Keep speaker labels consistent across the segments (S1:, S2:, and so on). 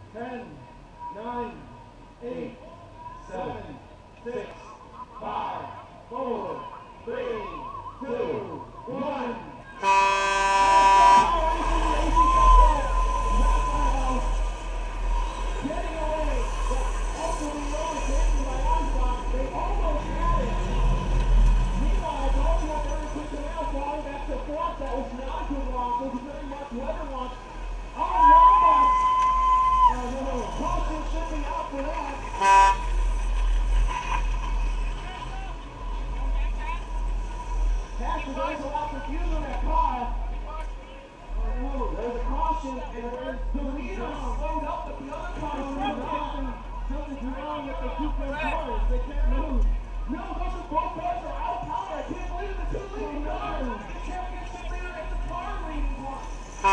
S1: 10, 9, 8, 7, 6, 5, 4, 3, 2, 1. Getting away, but ultimately only taken by Onslaught. They almost had it. Meanwhile, Baltimore very quickly now falling back to fourth. That was not a good launch. It was very much weather launch. Oh, Robots! No. Caution should be out for that. Cash is always a lot of confusion in that car. Oh no, there's a caution, and the leader slowed up, but the other car is moving. Something's wrong with the two cars. They can't move. No, those are both cars are out of power. I can't believe the two leading cars. The championship leader and the car leading one.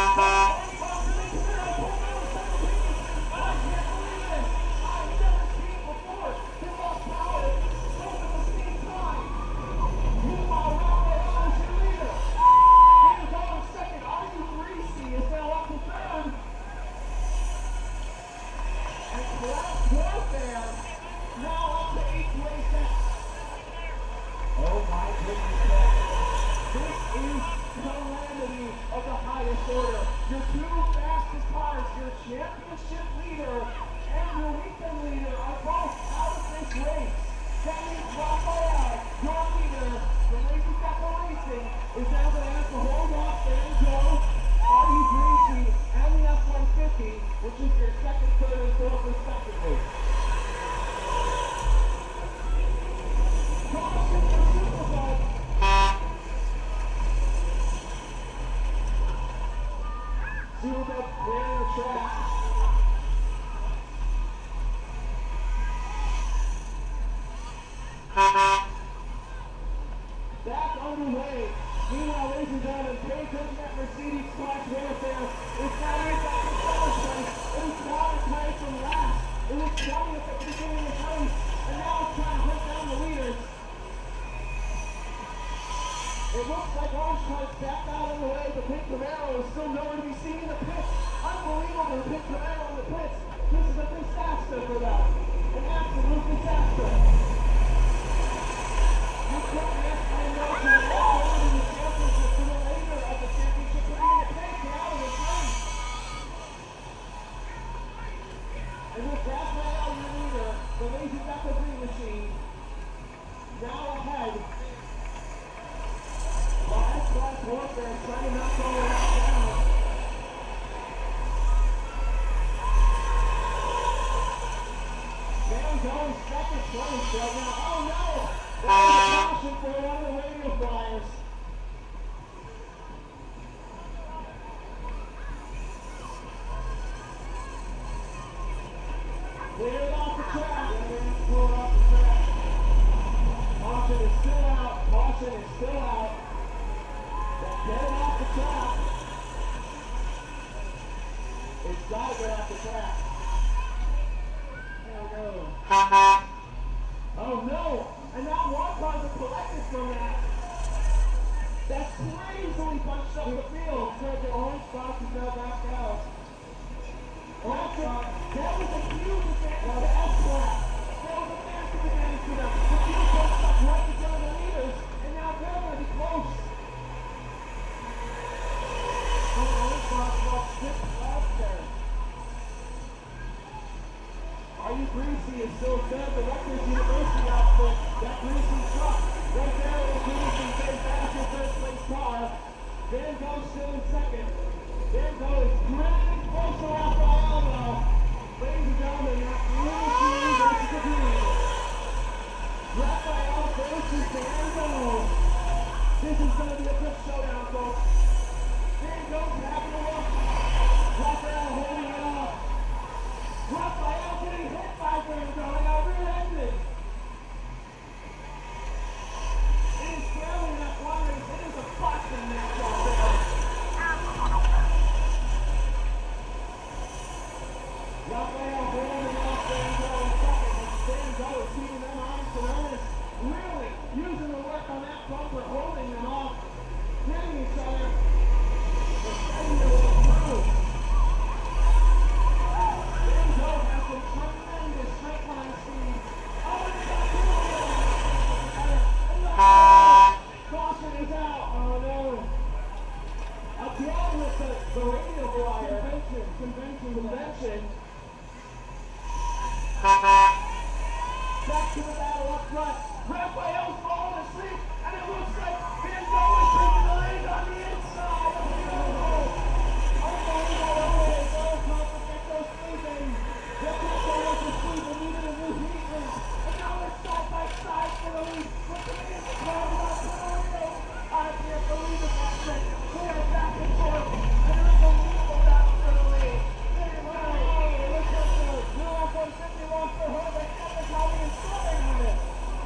S1: Your two fastest cars, your championship leader and your weekend leader are both out of this race. That means Rafael, your leader, the Lazy Tackle Racing, is now going to have to hold off Banjo, Artie Greasy, and the F-150, which is your second, third, and fourth respectively. Caution for Superbowl. Sealed up clear track. Back underway. Meanwhile, ladies and gentlemen, pay attention that Mercedes Clash Warfare is now in back in seventh place. It was qualified from last. It was 20th at the beginning of the race, and now it's trying to hunt down the leaders. It looks like Orange Cart's back out of the way. The Pit Camaro is still nowhere to be seen in the pits. Unbelievable, the Pit Camaro in the pits. This is a disaster for them. An absolute disaster. You couldn't ask for a note to walk over to the championship to the leader of the championship to be in the pit. Get out of this race. And with Rafael, your leader, the Lazy Tackle Green Machine, now ahead. Clash Warfare trying to knock all that down. Banjo second place right now. Oh no! That was a caution for one of the radio flyers. Clear it off the track. Pull it off the track. Caution is still out. Caution is still out. Get it off the track. It's got to get off the track. There we go. Oh no! And now one car is collected from that. That's crazily punched up the field. So the orange box is now back out. That was a huge advantage to S-Class. That was a massive advantage to them. The field punched up right in front of the leaders, and now they're going to be close. Are You Greasy is still set. The Rutgers University outfit. That Greasy truck right there is Greasy. Very fast in first place car. Van Gogh still in second. Van Gogh is pretty close to Rafael though. Ladies and gentlemen, that Greasy versus the Green. Rafael versus Van Gogh. This is going to be a quick showdown, folks. Van Gogh having a look. Rafael holding it off. Rafael getting hit by Van Gogh. Now rear-ended. It is barely that one. It is a boxing match out there. Rafael holding off Van Gogh in second. And Van Gogh is keeping them honest and earnest. Really using the work on that bumper, holding them off. Hitting each other. The thing that will through. direction. Back to the battle up front. Raphael's falling asleep, and it looks like Van Gogh is taking the lead on the inside of the goal. Unbelievable. Gecko's sleeping. Gecko was asleep and needed a new heat ring. And now it's side by side for the lead. Looking in the crowd about Puerto. I can't believe it, that thing. They are back and forth. An unbelievable battle for the lead. Very well. It looks like the new F-150 lost for her. They kept the Tommy and scoring on it.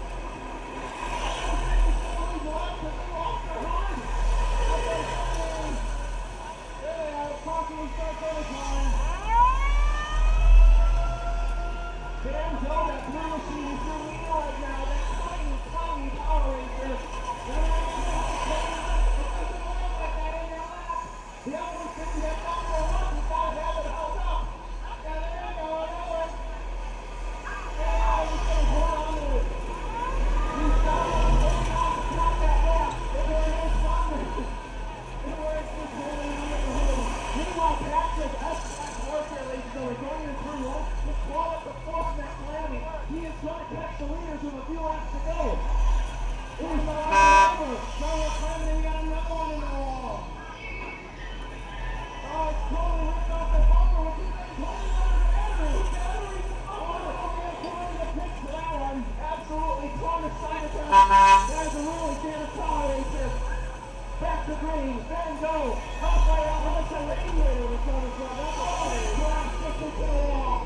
S1: Back to green, Van Gogh, Raphael with a radiator in front of him. That's all. Drive quickly to the wall.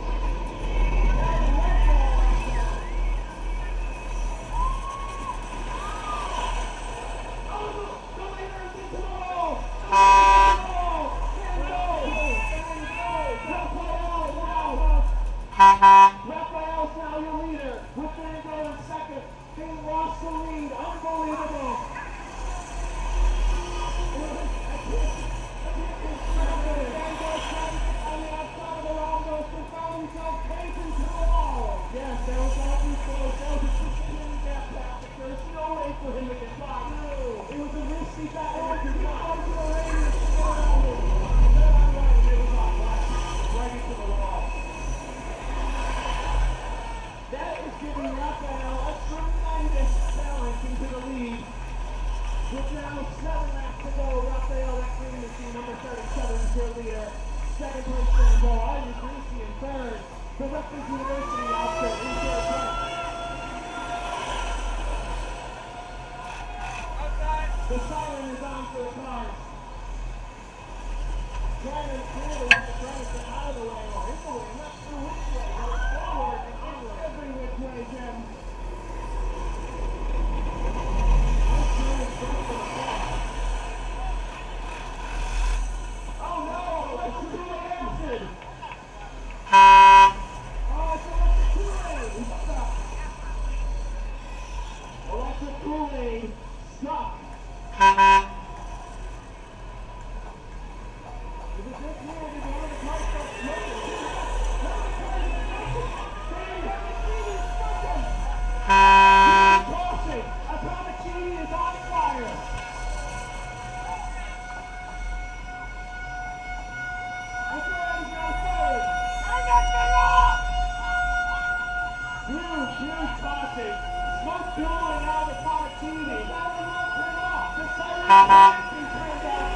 S1: The leader is into the wall. Van Gogh, Raphael's now your leader with Van Gogh in second. He lost the lead. Unbelievable. Yes, that was awfully close. That was a 16 gap pass. There's no way for him to get by. It was a risky battle. He got to the Raiders. Right into the wall. That is giving Raphael a tremendous challenge into the lead. With now 7 laps to go, Raphael, that green machine, number 37 is your leader. Second place Van Gogh, Artie Greasy in third. The Rutgers University outfit in third place. The siren is on for the cars. Driving clearly with the driver to out of the way, or in the way, not through which way, but forward and inward. Every which way, Jim. Oh no, electric acid! Oh, it's electric Kool-Aid! He's stuck. Electric Kool-Aid stuck. Is it this year? Did one of the cars start smoking? Caution! Atomic Genie is on fire! Huge caution. Smoke billowing out of the Atomic Genie. The siren has been turned off.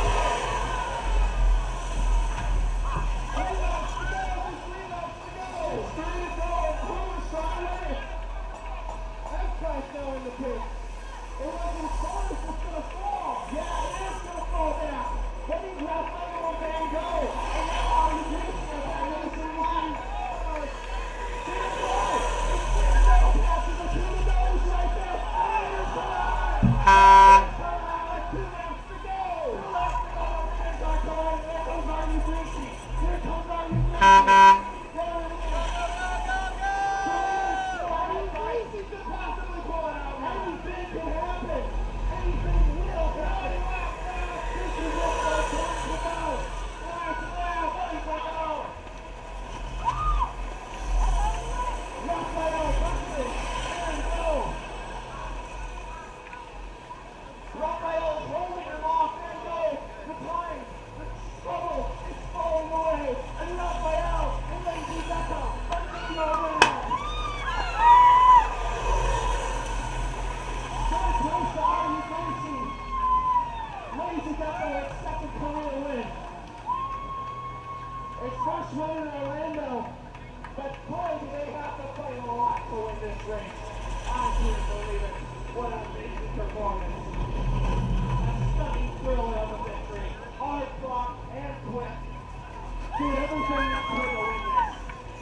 S1: It's 3 to go. Who's trying? That guy's now in the pit. It wasn't close. It's going to fall. Yeah, it is going to fall down. But he's Raphael and Van Gogh. And now all you do is Anderson one. Passes the 2 to those right there. freshman in Orlando. But boy, do they have to play a lot to win this race. I can't believe it. What an amazing performance. A stunning thriller of a victory. Hard fought and quick. Did everything they could to win this.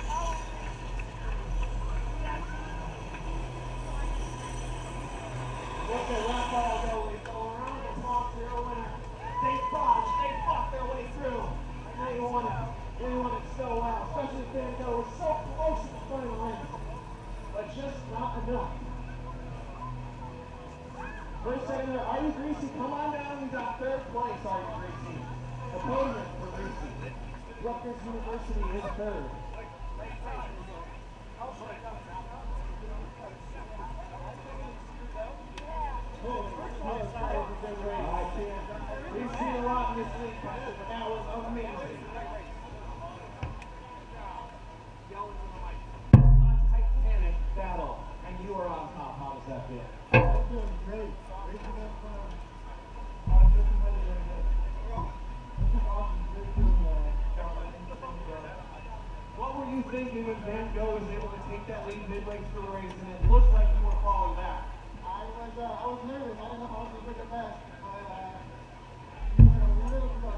S1: Look at Raphael Goli go around the top to your winner. They fought their way through. And they won it so well. Especially Van Gogh was so close to the final line. But just not enough. First second there, Are You Greasy? Come on down. We got third place, Are You Greasy? Opponent for Greasy. Rutgers University is third. We've seen a lot in this league, Patrick, but that was amazing. A titanic battle, and you are on top. How does that feel?
S2: I'm doing great. Racing up just competitive. This is awesome. Great doing
S1: What were you thinking when Van Gogh was able to take that lead midway through the race, and it looked like you were falling back?
S2: I was nervous. I didn't know how I was going to bring it back. But you were a little close.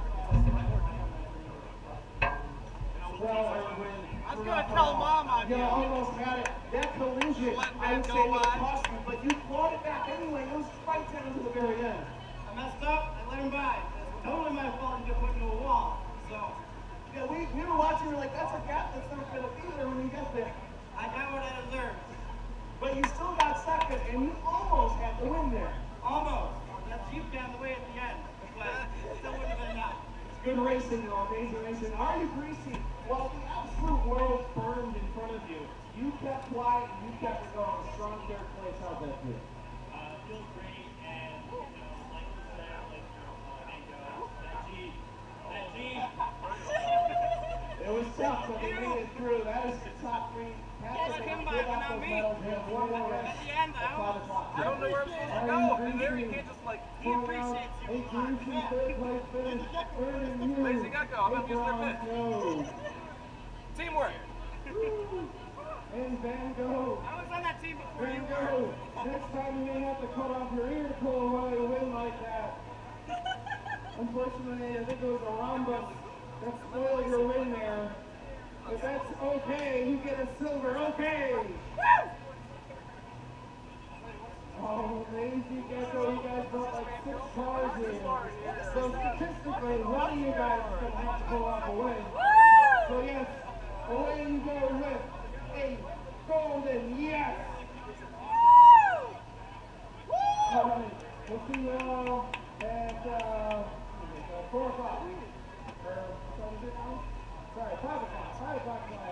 S1: Well, Erwin,
S3: I was going to tell Mom on
S1: you
S3: you.
S1: almost had it. That collision, I would say, would have cost you, but you clawed it back anyway. It was right down to the very end.
S3: I messed up. I let him by. It's totally my fault to get put into a wall. So,
S1: Yeah, we were watching. We were like, that's a gap that's not going to be there when you get there.
S3: I got what I deserved.
S1: But you still got second, and you almost had the win there.
S3: Almost. That Jeep got in the way at the end. But it still wouldn't have been enough.
S1: Good racing, though. Amazing racing. Are You Greasy? Well, the absolute world burned in front of you. You kept quiet and you kept it going. Strong third place. How'd that feel?
S4: Feels great, and like you said, that Jeep.
S1: It was tough, but they made it through. That is the top three.
S3: Yes, him by, but not me.
S1: At
S3: the end, I don't know where I'm supposed to go. And there you can't just like, he appreciates you a lot.
S2: Third place finish.
S3: Lazy Gecko, I'm going to use their pit. Teamwork.
S2: And Van Gogh.
S3: I was on that team before you
S2: Van
S3: were.
S2: Gogh. Next time you may have to cut off your ear to pull away a win like that. Unfortunately, I think it was a Rhombus that spoiled your win there. But that's okay. You get a silver. Okay. Oh, Lazy Gecko, you guys brought like 6 cars in. So statistically, one of you guys is going to have to pull off a win. So yes, away you go with a golden yes. All right, we'll see you all at 4 o'clock. Or, what time is it now? Sorry, 5 o'clock. 5 o'clock tonight.